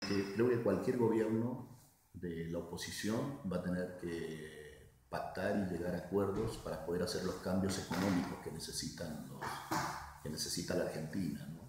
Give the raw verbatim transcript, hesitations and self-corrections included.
que creo que cualquier gobierno de la oposición va a tener que pactar y llegar a acuerdos para poder hacer los cambios económicos que necesitan los, que necesita la Argentina, ¿no?